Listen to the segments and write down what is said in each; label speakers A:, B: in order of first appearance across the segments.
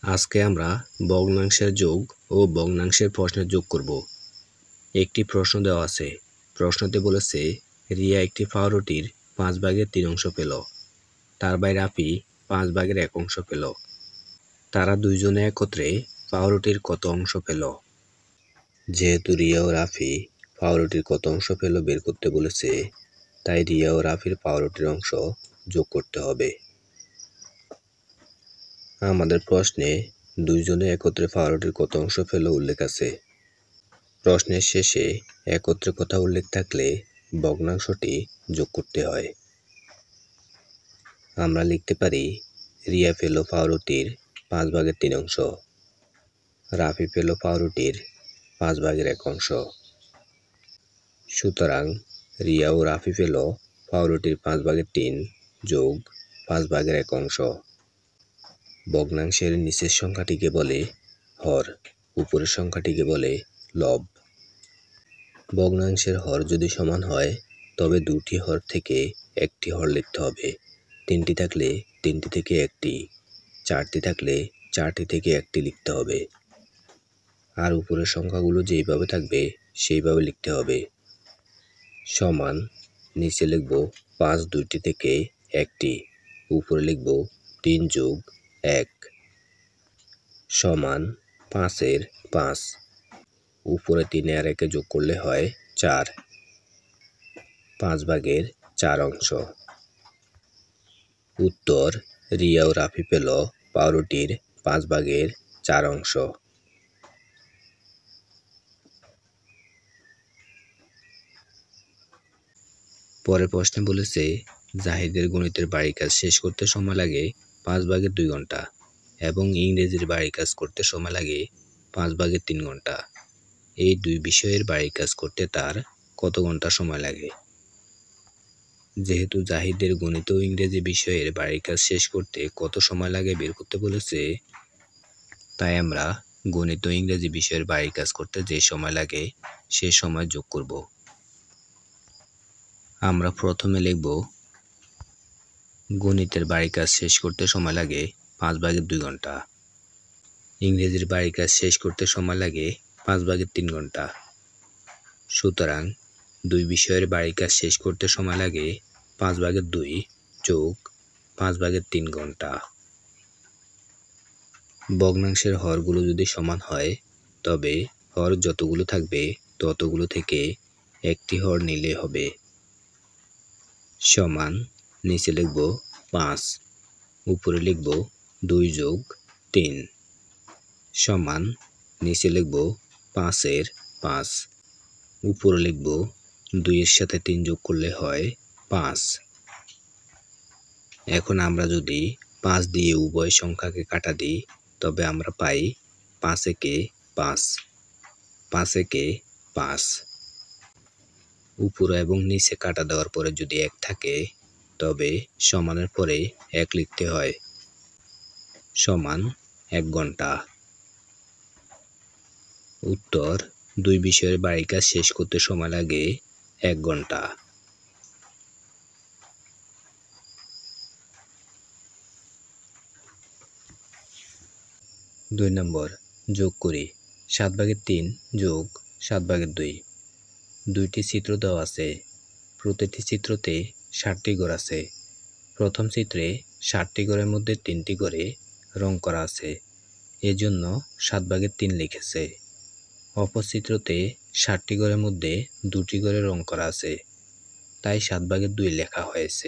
A: আজকে আমরা ভগ্নাংশের যোগ ও ভগ্নাংশের প্রশ্নের যোগ করব। একটি প্রশ্ন দেওয়া আছে। প্রশ্নতে বলেছে রিয়া একটি পাউরুটির 5/3 অংশ পেল। তার ভাই রাফি 5/1 অংশ পেল। তারা দুইজনে একত্রে পাউরুটির কত অংশ পেল? যেহেতু রিয়া ও রাফি পাউরুটির কত অংশ পেল বের করতে বলেছে, তাই রিয়া ও রাফির পাউরুটির অংশ যোগ করতে হবে। আমাদের প্রশ্নে দুইজনে একত্রে পাউরুটির কত অংশ পেল উল্লেখ আছে। প্রশ্নের শেষে একত্রে কথা উল্লেখ থাকলে ভগ্নাংশটি যোগ করতে হয়। আমরা লিখতে পারি রিয়া পেল পাউরুটির 5/3 অংশ, রাফি পেল পাউরুটির 5/1 অংশ। সুতরাং রিয়া ও রাফি পেল পাউরুটির 5/3 যোগ 5/1 অংশ। ভগ্নাংশের নিচের সংখ্যাটিকে বলে হর, উপরের সংখ্যাটিকে বলে লব। ভগ্নাংশের হর যদি সমান হয় তবে দুটি হর থেকে একটি হর লিখতে হবে। 3টি থাকলে 3টি থেকে একটি, 4টি থাকলে 4টি থেকে একটি লিখতে হবে। আর উপরের সংখ্যাগুলো যেইভাবে থাকবে সেইভাবে লিখতে হবে। সমান নিচে লিখব 5 2টি থেকে একটি, উপরে লিখব 3 যোগ 1 সমান 5-এর 5, উপরে 3 আর 1 যোগ করলে হয় 4, 5/4 অংশ। উত্তর রিয়া ও রাফি পেল পাউরুটির 5/4 অংশ। পরের প্রশ্নে বলেছে জাহিদের গণিতের বাড়ির কাজ শেষ করতে সময় লাগে 5/2 ঘন্টা এবং ইংরেজির বাড়ির কাজ করতে সময় লাগে 5/3 ঘন্টা। এই দুই বিষয়ের বাড়ির কাজ করতে তার কত ঘন্টা সময় লাগে? যেহেতু জাহিদের গণিত ও ইংরেজি বিষয়ের বাড়ির কাজ শেষ করতে কত সময় লাগে বের করতে বলেছে, তাই আমরা গণিত ও ইংরেজি বিষয়ের বাড়ির কাজ করতে যে সময় লাগে সে সময় যোগ করব। আমরা প্রথমে লিখব গণিতের বাড়ির কাজ শেষ করতে সময় লাগে 5/2 ঘন্টা, ইংরেজির বাড়ির কাজ শেষ করতে সময় লাগে 5/3 ঘন্টা। সুতরাং দুই বিষয়ের বাড়ির কাজ শেষ করতে সময় লাগে 5/2 যোগ 5/3 ঘন্টা। ভগ্নাংশের হরগুলো যদি সমান হয় তবে হর যতগুলো থাকবে ততগুলো থেকে একটি হর নিলে হবে। সমান নিচে লিখব 5, উপরে লিখব 2 যোগ 3 সমান নিচে লিখব 5-এর 5, উপরে লিখব 2 এর সাথে 3 যোগ করলে হয় 5। এখন আমরা যদি 5 দিয়ে উভয় সংখ্যাকে কাটা দিই তবে আমরা পাই 5 একে 5, 5 একে 5। উপরে এবং নিচে কাটা দেওয়ার পরে যদি 1 থাকে তবে সমানের পরে 1 লিখতে হয়। সমান 1 ঘন্টা। উত্তর দুই বিষয়ের বাড়ির কাজ শেষ করতে সময় লাগে 1 ঘন্টা। 2 নম্বর যোগ করি। 7/3 যোগ 7/2। দুইটি চিত্র দেওয়া আছে। প্রতিটি চিত্রতে 7টি ঘর আছে। প্রথম চিত্রে 7টি ঘরের মধ্যে 3টি ঘরে রং করা আছে, এজন্য 7/3 লিখেছে। অপর চিত্রতে 7টি ঘরের মধ্যে 2টি ঘরে রং করা আছে, তাই 7/2 লেখা হয়েছে।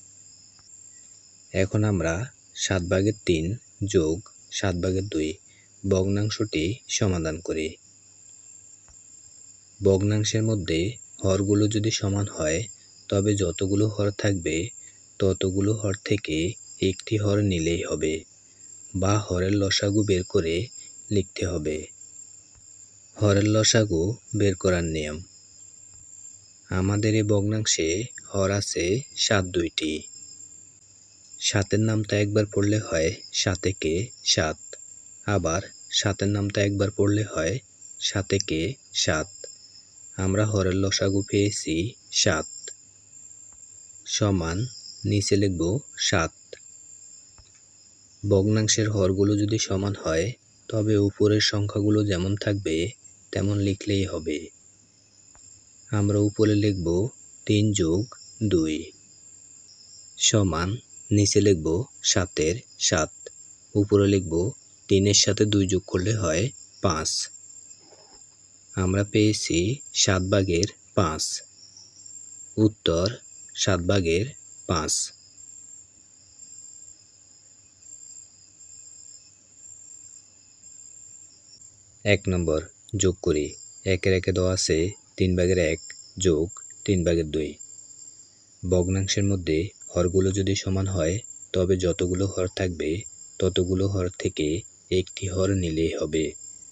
A: এখন আমরা 7/3 যোগ 7/2 ভগ্নাংশটি সমাধান করি। ভগ্নাংশের মধ্যে হরগুলো যদি সমান হয় তবে যতগুলো হর থাকবে ততগুলো হর থেকে একটি হর নিলেই হবে বা হরের লসাগু বের করে লিখতে হবে। হরের লসাগু বের করার নিয়ম। আমাদের এই ভগ্নাংশে হর আছে 7 2টি। 7-এর নামতা একবার পড়লে হয় 7 একে 7, আবার 7-এর নামতা একবার পড়লে হয় 7 একে 7। আমরা হরের লসাগু পেয়েছি 7। সমান নিচে লিখব 7। ভগ্নাংশের হরগুলো যদি সমান হয় তবে উপরের সংখ্যাগুলো যেমন থাকবে তেমন লিখলেই হবে। আমরা উপরে লিখব 3 যোগ 2 সমান, নিচে লিখব 7-এর 7, উপরে লিখব 3-এর সাথে 2 যোগ করলে হয় 5। আমরা পেয়েছি 7/5। উত্তর 7/5। 1 নম্বর যোগ করি। 1-এর 1-এ দেওয়া আছে 3/1 যোগ 3/2। ভগ্নাংশের মধ্যে হরগুলো যদি সমান হয় তবে যতগুলো হর থাকবে ততগুলো হর থেকে একটি হর নিলেই হবে,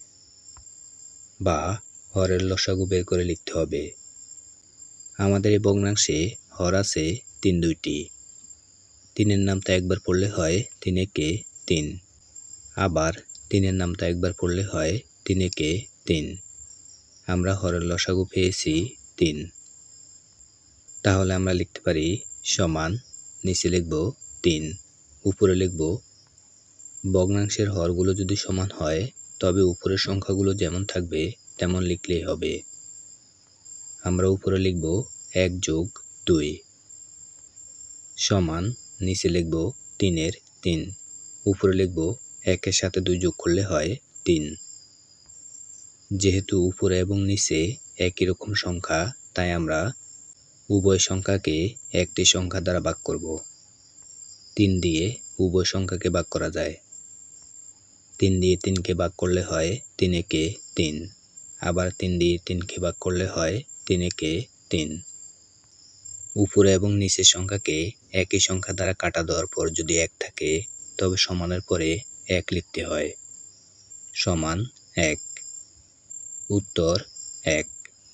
A: বা হরের লসাগু বের করে লিখতে হবে। আমাদের এই ভগ্নাংশে হর আছে 3-2টি। 3-এর নামতা একবার পড়লে হয় 3-একে 3, আবার 3-এর নামতা একবার পড়লে হয় 3-একে 3। আমরা হরের লসাগু পেয়েছি 3। তাহলে আমরা লিখতে পারি সমান, নিচে লিখব 3, উপরে লিখব, ভগ্নাংশের হরগুলো যদি সমান হয় তবে উপরের সংখ্যাগুলো যেমন থাকবে তেমন লিখলেই হবে। আমরা উপরে লিখব 1 যোগ 2 সমান, নিচে লিখব 3-এর 3, উপরে লিখব 1-এর সাথে 2 যোগ করলে হয় 3। যেহেতু উপরে এবং নিচে একই রকম সংখ্যা, তাই আমরা উভয় সংখ্যাকে একটি সংখ্যা দ্বারা ভাগ করব। 3 দিয়ে উভয় সংখ্যাকে ভাগ করা যায়। 3 দিয়ে 3কে ভাগ করলে হয় 3-একে 3, আবার 3 দিয়ে 3কে ভাগ করলে হয় 3-একে 3। উপরে এবং নিচের সংখ্যাকে একই সংখ্যা দ্বারা কাটা দেওয়ার পর যদি 1 থাকে তবে সমানের পরে 1 লিখতে হয়। সমান 1। উত্তর 1।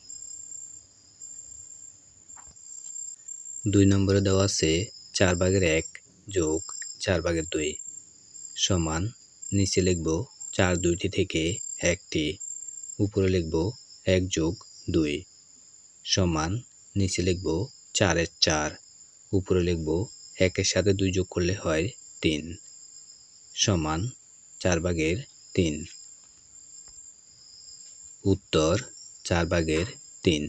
A: 2 নম্বরে দেওয়া আছে 4/1 যোগ 4/2 সমান, নিচে লিখব 4 দুইটি থেকে 1টি, উপরে লিখব 1 যোগ 2 সমান, নিচে লিখব 4-এর 4, উপরে লিখব 1-এর সাথে 2 যোগ করলে হয় 3 সমান 4/3। উত্তর 4/3।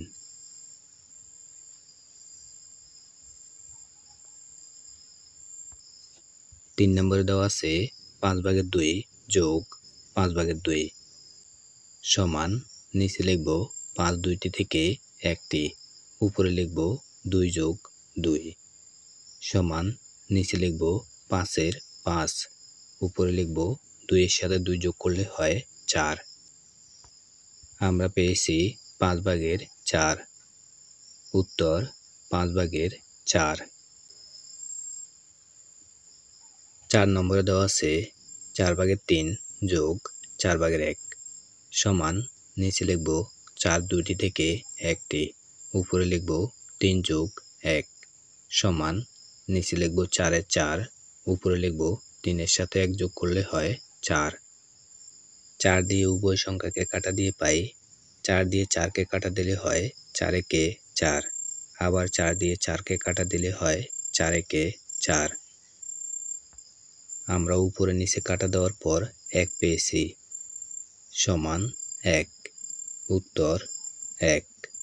A: 3 নম্বরে দেওয়া আছে 5/2 যোগ 5/2 সমান, নিচে লিখব 5 দুইটি থেকে 1টি, উপরে লিখব 2 যোগ 2 সমান, নিচে লিখব 5-এর 5, উপরে লিখব 2-এর সাথে 2 যোগ করলে হয় 4। আমরা পেয়েছি 5/4। উত্তর 5/4। 4 নম্বরে দেওয়া আছে 4/3 যোগ 4/1 সমান, নিচে লিখব 4 দুইটি থেকে 1টি, উপরে লিখব 3 যোগ 1 সমান, নিচে লিখব 4-এর 4, উপরে লিখব 3-এর সাথে 1 যোগ করলে হয় 4। 4 দিয়ে উভয় সংখ্যাকে কাটা দিয়ে পাই 4 দিয়ে 4কে কাটা দিলে হয় 4-একে 4, আবার 4 দিয়ে 4কে কাটা দিলে হয় 4-একে 4। আমরা উপরে নিচে কাটা দেওয়ার পর 1 পেয়েছি। সমান 1। উত্তর 1।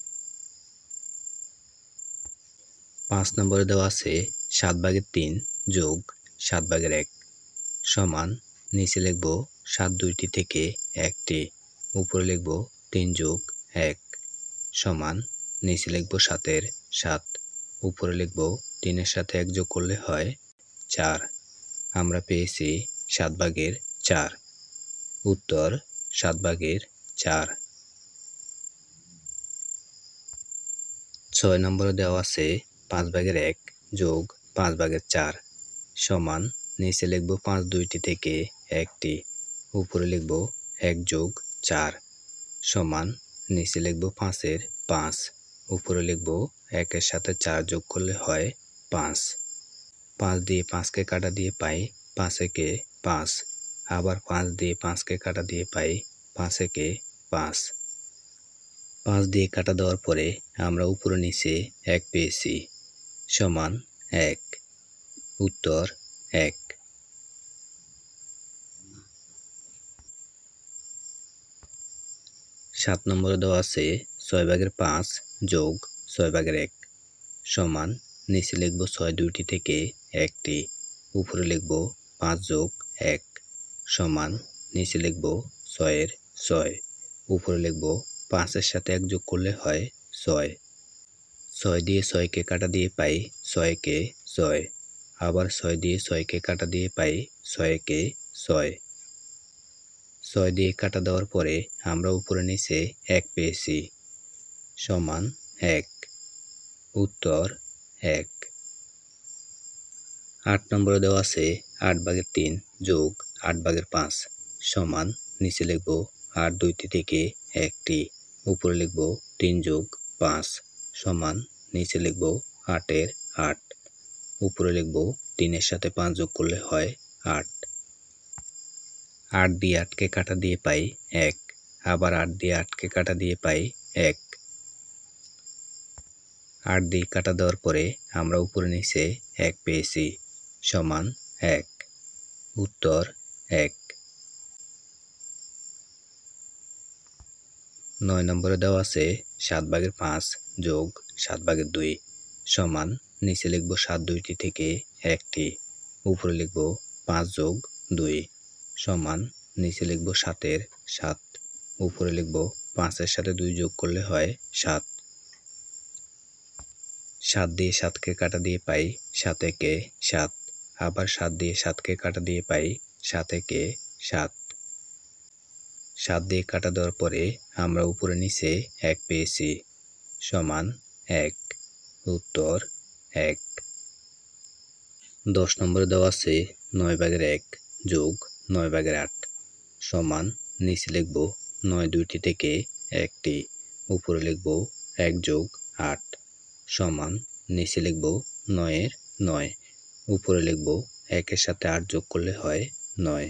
A: 5 নম্বরে দেওয়া আছে 7/3 যোগ 7/1 সমান, নিচে লিখব 7 দুইটি থেকে 1টি, উপরে লিখব 3 যোগ 1 সমান, নিচে লিখব 7-এর 7, উপরে লিখব 3-এর সাথে 1 যোগ করলে হয় 4। আমরা পেয়েছি 7/4। উত্তর 7/4। 6 নম্বরে দেওয়া আছে 5/1 যোগ 5/4 সমান, নিচে লিখব 5 দুইটি থেকে 1টি, উপরে লিখব 1 যোগ 4 সমান, নিচে লিখব 5-এর 5, উপরে লিখব 1-এর সাথে 4 যোগ করলে হয় 5। 5 দিয়ে 5কে কাটা দিয়ে পাই 5-একে 5, আবার 5 দিয়ে 5কে কাটা দিয়ে পাই 5-একে 5। 5 দিয়ে কাটা দেওয়ার পরে আমরা উপরে নিচে 1 পেয়েছি। সমান 1। উত্তর 1। 7 নম্বরে দেওয়া আছে 6/5 যোগ 6/1 সমান নিচে লিখব 6 দুইটি থেকে একটি, উপরে লিখব 5 যোগ 1 সমান নিচে লিখব 6 এর 6, উপরে লিখব 5 এর সাথে 1 যোগ করলে হয় 6। 6 দিয়ে 6 কে কাটা দিয়ে পাই 6 কে 6, আবার 6 দিয়ে 6 কে কাটা দিয়ে পাই 6 কে 6। 6 দিয়ে কাটা দেওয়ার পরে আমরা উপরে নিচে 1 পেয়েছি সমান 1, উত্তর 1। 8 নম্বরে দেওয়া আছে 8/3 যোগ 8/5 সমান নিচে লিখব 8 দুইটি থেকে একটি, উপরে লিখব 3 যোগ 5 সমান নিচে লিখব 8 এর 8, উপরে লিখব 3 এর সাথে 5 যোগ করলে হয় 8। 8 দিয়ে 8 কে কাটা দিয়ে পাই 1, আবার 8 দিয়ে 8 কে কাটা দিয়ে পাই 1। 8 দিয়ে কাটা দেওয়ার পরে আমরা উপরে নিচে 1 পেয়েছি সমান 1, উত্তর 1। 9 নম্বরে দেওয়া আছে 7/5 যোগ 7/2 সমান নিচে লিখব 7 দুইটি থেকে একটি, উপরে লিখব 5 যোগ 2 সমান নিচে লিখব 7 এর 7, উপরে লিখব 5 এর সাথে 2 যোগ করলে হয় 7। 7 দিয়ে 7 কে কাটা দিয়ে পাই 7 একে 7, আবার 7 দিয়ে 7 কে কাটা দিয়ে পাই 7 একে 7। 7 দিয়ে কাটা দেওয়ার পরে আমরা উপরে নিচে 1 পেয়েছি সমান 1, উত্তর 1। 10 নম্বরে দেওয়া আছে 9/1 যোগ 9/8 সমান নিচে লিখব 9 দুইটি থেকে একটি, উপরে লিখব 1 যোগ 8 সমান নিচে লিখব 9 এর 9, উপরে লিখব 1 এর সাথে 8 যোগ করলে হয় 9।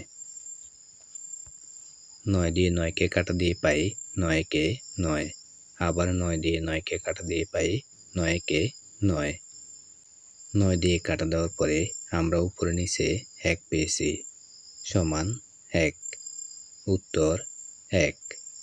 A: 9 দিয়ে 9 কে কাটা দিয়ে পাই 9 কে 9, আবার 9 দিয়ে 9 কে কাটা দিয়ে পাই 9 কে 9। 9 দিয়ে কাটা দেওয়ার পরে আমরা উপরে নিচে 1 পেয়েছি সমান 1, উত্তর 1।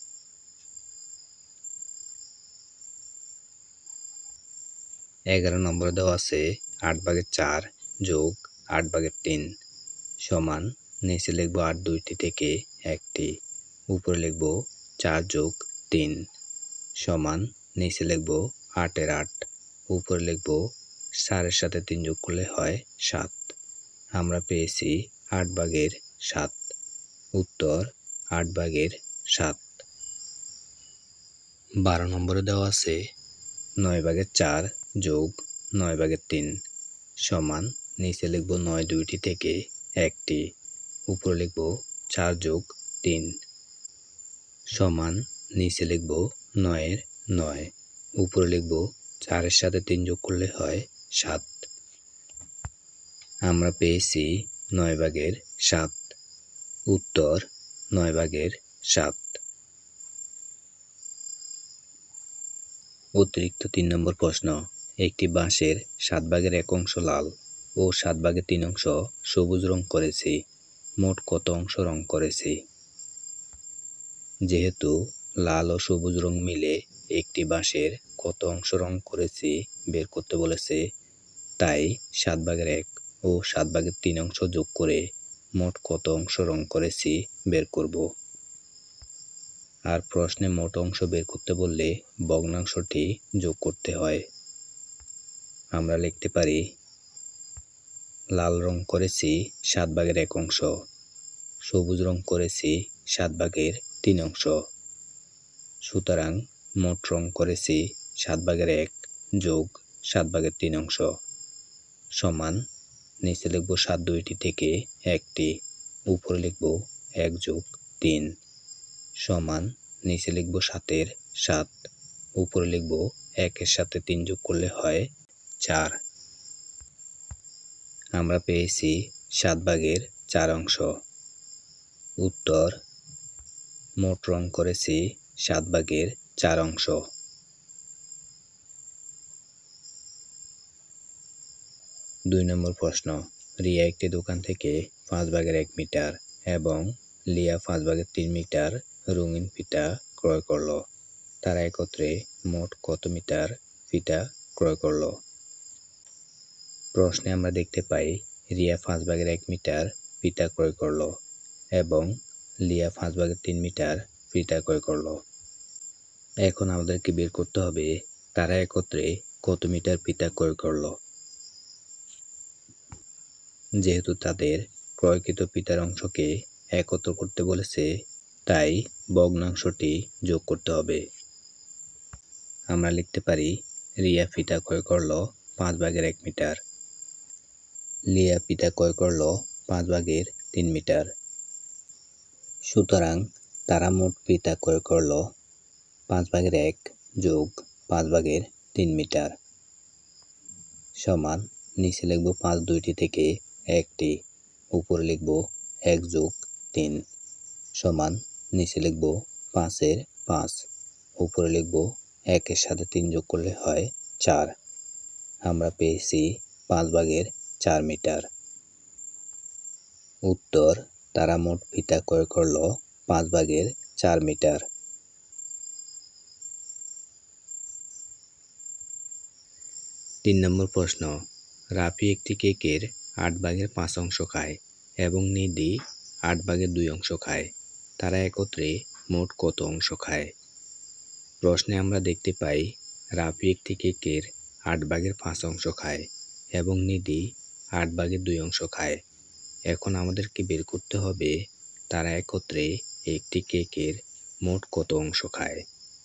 A: 11 নম্বরে দেওয়া আছে 8/4 যোগ 8/3 সমান নিচে লিখব 8 দুইটি থেকে একটি, উপরে লিখব 4 যোগ 3 সমান নিচে লিখব 8 এর 8, উপরে লিখব 4 এর সাথে 3 যোগ করলে হয় 7। আমরা পেয়েছি 8/7, উত্তর 8/7। 12 নম্বরে দেওয়া আছে 9/4 যোগ 9/3 সমান নিচে লিখব 9 দুইটি থেকে একটি, উপরে লিখব 4 যোগ 3 সমান নিচে লিখব 9 এর 9, উপরে লিখব 4 এর সাথে 3 যোগ করলে হয় 7। আমরা পেয়েছি 9/7, উত্তর 9/7। অতিরিক্ত 3 নম্বর প্রশ্ন, একটি বাঁশের 7/1 অংশ লাল ও 7/3 অংশ সবুজ রং করেছি, মোট কত অংশ রং করেছি? যেহেতু লাল ও সবুজ রং মিলে একটি বাঁশের কত অংশ রং করেছি বের করতে বলেছে, তাই 7/1 ও 7/3 অংশ যোগ করে মোট কত অংশ রং করেছি বের করব। আর প্রশ্নে মোট অংশ বের করতে বললে ভগ্নাংশটি যোগ করতে হয়। আমরা লিখতে পারি লাল রং করেছি 7/1 অংশ, সবুজ রং করেছি 7/3 অংশ, সুতরাং মোট রং করেছি 7/1 যোগ 7/3 অংশ সমান নিচে লিখব 7 দুইটি থেকে একটি, উপরে লিখব 1 যোগ 3 সমান নিচে লিখব 7 এর 7, উপরে লিখব 1 এর সাথে 3 যোগ করলে হয় 4। আমরা পেয়েছি 7/4 অংশ, উত্তর মোট রং করেছি 7/4 অংশ। 2 নম্বর প্রশ্ন, রিয়া একটি দোকান থেকে 5/1 মিটার এবং লিয়া 5/3 মিটার রঙিন ফিতা ক্রয় করলো। তারা একত্রে মোট কত মিটার ফিতা ক্রয় করলো? প্রশ্নে আমরা দেখতে পাই রিয়া 5/1 মিটার ফিতা ক্রয় করলো এবং লিয়া 5/3 মিটার ফিতা ক্রয় করলো। এখন আমাদেরকে বের করতে হবে তারা একত্রে কত মিটার ফিতা ক্রয় করলো। যেহেতু তাদের ক্রয়কৃত ফিতার অংশকে একত্র করতে বলেছে, তাই ভগ্নাংশটি যোগ করতে হবে। আমরা লিখতে পারি রিয়া ফিতা ক্রয় করলো 5/1 মিটার, লিয়া ফিতা ক্রয় করলো 5/3 মিটার। সুতরাং তারা মোট ফিতা ক্রয় করলো 5/1 যোগ 5/3 মিটার সমান, নিচে লিখব 5 দুইটি থেকে একটি, উপরে লিখব 1 যোগ 3 সমান, নিচে লিখব 5 এর 5, উপরে লিখব 1 এর সাথে 3 যোগ করলে হয় 4। আমরা পেয়েছি 5/4 মিটার। উত্তর, তারা মোট ফিতা ক্রয় করলো 5/4 মিটার। 3 নম্বর প্রশ্ন, রাফি একটি কেকের 8/5 অংশ খায় এবং নিধি 8/2 অংশ খায়। তারা একত্রে মোট কত অংশ খায়? প্রশ্নে আমরা দেখতে পাই রাফি একটি কেকের 8/5 অংশ খায় এবং নিধি 8/2 অংশ খায়। এখন আমাদেরকে বের করতে হবে তারা একত্রে একটি কেকের মোট কত অংশ খায়।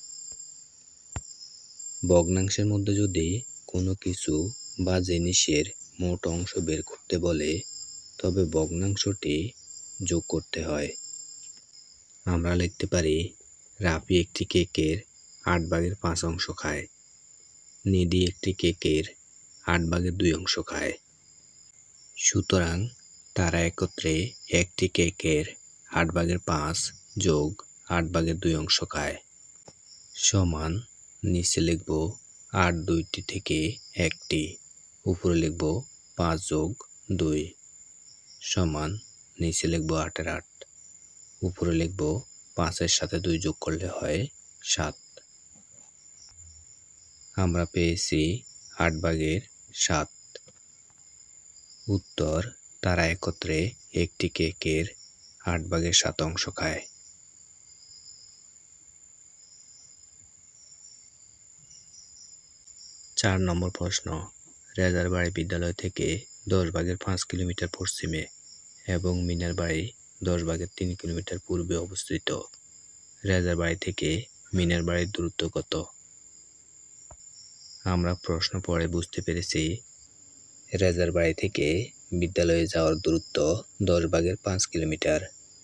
A: ভগ্নাংশের মধ্যে যদি কোনো কিছু বা জিনিসের মোট অংশ বের করতে বলে, তবে ভগ্নাংশটি যোগ করতে হয়। আমরা লিখতে পারি রাফি একটি কেকের 8/5 অংশ খায়, নিধি একটি কেকের 8/2 অংশ খায়। সুতরাং তারা একত্রে একটি কেকের 8/5 যোগ 8/2 অংশ খায় সমান, নিচে লিখব 8 দুইটি থেকে একটি, উপরে লিখব 5 যোগ 2 সমান, নিচে লিখব 8 এর 8, উপরে লিখব 5 এর সাথে 2 যোগ করলে হয় 7। আমরা পেয়েছি 8/7। উত্তর, তারা একত্রে একটি কেকের 8/7 অংশ খায়। 4 নম্বর প্রশ্ন, রেজারবাড়ি বিদ্যালয় থেকে 10/5 কিলোমিটার পশ্চিমে এবং মিনার বাড়ি 10/3 কিলোমিটার পূর্বে অবস্থিত। রেজারবাড়ি থেকে মিনার বাড়ির দূরত্ব কত? আমরা প্রশ্ন পড়ে বুঝতে পেরেছি রেজারবাড়ি থেকে বিদ্যালয়ে যাওয়ার দূরত্ব 10/5 কিলোমিটার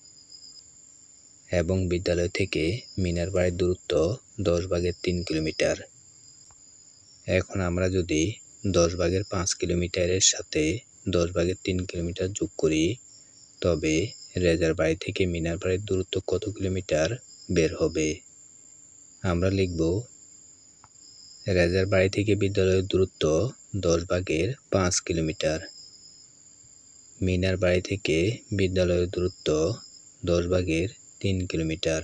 A: এবং বিদ্যালয় থেকে মিনার বাড়ির দূরত্ব 10/3 কিলোমিটার। এখন আমরা যদি 10/5 কিলোমিটারের সাথে 10/3 কিলোমিটার যোগ করি, তবে রেজারবাড়ি থেকে মিনার বাড়ির দূরত্ব কত কিলোমিটার বের হবে? আমরা লিখব রেজারবাড়ি থেকে বিদ্যালয়ের দূরত্ব 10/5 কিলোমিটার, মিনার বাড়ি থেকে বিদ্যালয়ের দূরত্ব 10/3 কিলোমিটার।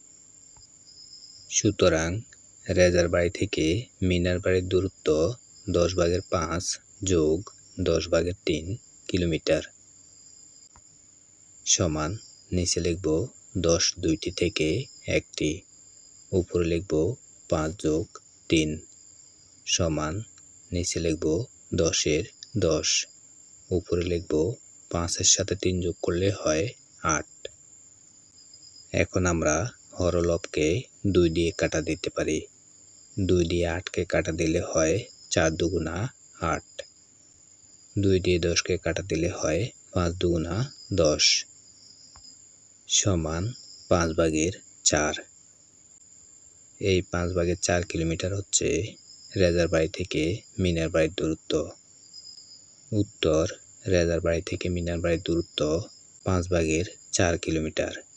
A: সুতরাং রেজারবাড়ি থেকে মিনার বাড়ির দূরত্ব 10/5 যোগ 10/3 কিলোমিটার সমান, নিচে লিখব 10 দুইটি থেকে একটি, উপরে লিখব 5 যোগ 3 সমান, নিচে লিখব 10 এর 10, উপরে লিখব 5 এর সাথে 3 যোগ করলে হয় 8। এখন আমরা হরলবকে 2 দিয়ে কাটা দিতে পারি। 2 দিয়ে 8কে কাটা দিলে হয় 4 দুগুণা 8, 2 দিয়ে 10কে কাটা দিলে হয় 5 দুগুণা 10 সমান 5/4। এই 5/4 কিলোমিটার হচ্ছে রেজারবাড়ি থেকে মিনার বাড়ির দূরত্ব। উত্তর, রেজারবাড়ি থেকে মিনার বাড়ির দূরত্ব 5/4 কিলোমিটার।